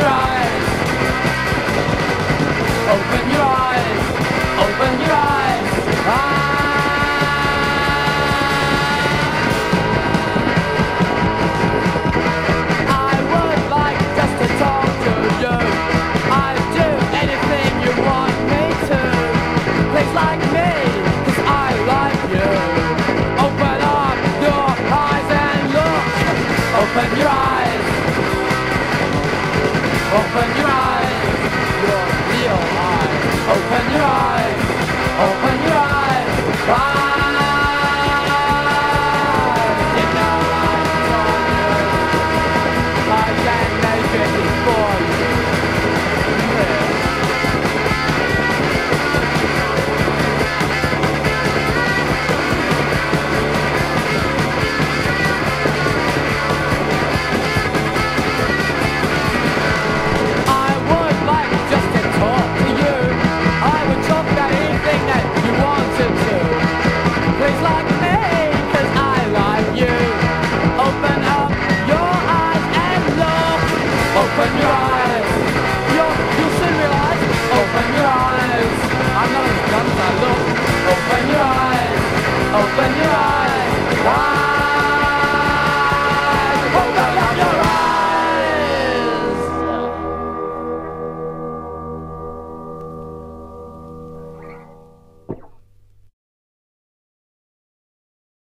your eyes. Open your eyes. Open your eyes. I would like just to talk to you. I'd do anything you want me to. Please like me, 'cause I like you. Open up your eyes and look. Open your eyes. Open